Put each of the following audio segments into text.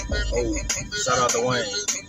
Oh, shout out to Wayne.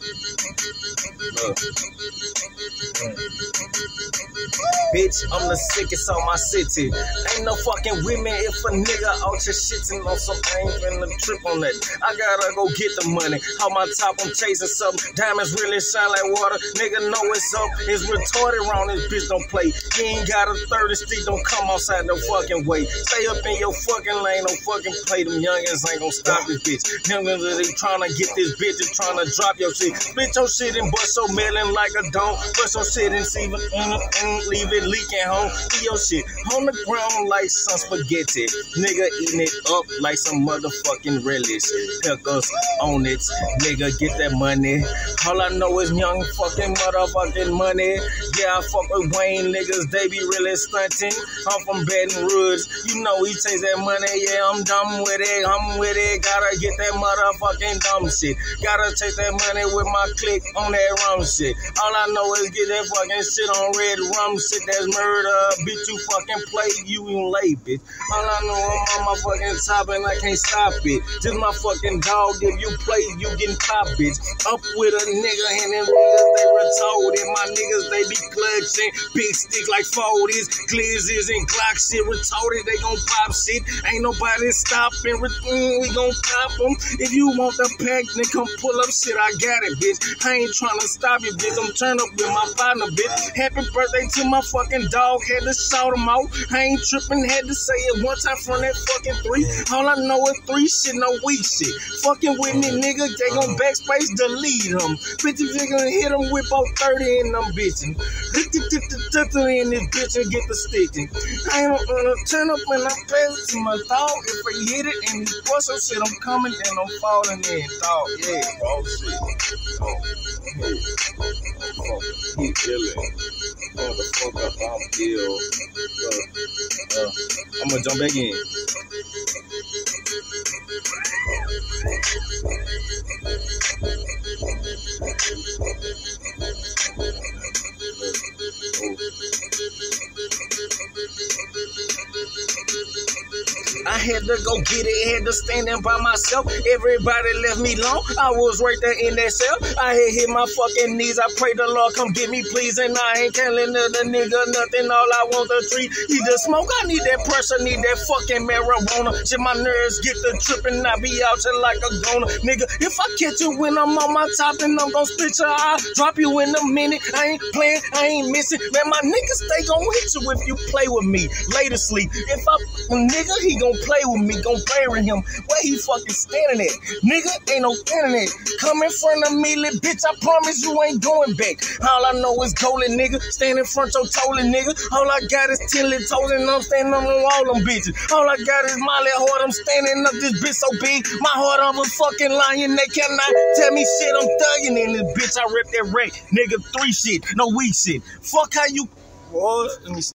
Bitch, I'm the sickest on my city. Ain't no fucking with me if a nigga out your shitting on some, I ain't finna trip on that. I gotta go get the money. On my top, I'm chasing something. Diamonds really shine like water. Nigga know it's up. It's retarded around this bitch, don't play. You ain't got a 30 stick, don't come outside no fucking way. Stay up in your fucking lane, don't fucking play. Them youngins ain't gon' stop this bitch. Youngins, they tryna get this bitch and tryna drop your shit. Split your shit and bust your melon like a dome. Bust your shit and see leave it leaking home. Eat your shit on the ground like some spaghetti. Nigga eating it up like some motherfucking relish. Pickles on it. Nigga get that money. All I know is young fucking motherfucking money. Yeah, I fuck with Wayne niggas. They be really stunting. I'm from Baton Rouge. You know he takes that money. Yeah, I'm dumb with it. I'm with it. Gotta get that motherfucking dumb shit. Gotta take that money with my click on that rum shit. All I know is get that fucking shit on red rum shit. That's murder. Bitch, you fucking play. You ain't late, bitch. All I know I'm on my fucking top and I can't stop it. Just my fucking dog. If you play, you getting popped, bitch. Up with a nigga and them niggas, they retarded. My niggas, they be clutching. Big stick like 40s, glizzes and Glock shit. Retarded, they gon' pop shit. Ain't nobody stopping. We gon' pop them. If you want the pack, then come pull up shit. I got it, bitch. I ain't tryna stop you, bitch. I'm turn up with my partner, bitch. Happy birthday to my fucking dog. Had to shout him out. I ain't tripping. Had to say it one time from that fucking 3. All I know is 3 shit, no weak shit. Fucking with me, nigga. They gon' backspace, delete him. Bitch, if you gonna hit him with about 30 in them bitches. In this bitch and get the sticking. I ain't gonna turn up when I pass it to my dog. If I hit it and he bust some shit, I'm coming and I'm falling in, dog. Yeah, oh shit. Oh, he chillin'. Motherfucker, I'm ill. I'm gonna jump back in. I had to go get it, had to stand there by myself. Everybody left me alone. I was right there in that cell. I had hit my fucking knees. I pray the Lord come get me, please. And I ain't telling the nigga nothing. All I want the treat. He the smoke. I need that pressure, need that fucking marijuana. Shit, my nerves get the tripping. I be out here like a goner. Nigga, if I catch you when I'm on my top and I'm gon' split your eye, drop you in a minute. I ain't playing, I ain't missing. Man, my niggas, they gon' hit you if you play with me. Lay to sleep. If I, nigga, he gon' play with me, gon' play with him. Where he fucking standing at? Nigga, ain't no internet. Come in front of me, little bitch, I promise you ain't going back. All I know is golden, nigga. Stand in front your toilet, nigga. All I got is 10 little toes and I'm standing on all them bitches. All I got is my little heart, I'm standing up this bitch so big. My heart, I'm a fucking lion, they cannot tell me shit, I'm thugging in this bitch. I rip that wreck, nigga, 3 shit, no weak shit. Fuck how you, boy, let me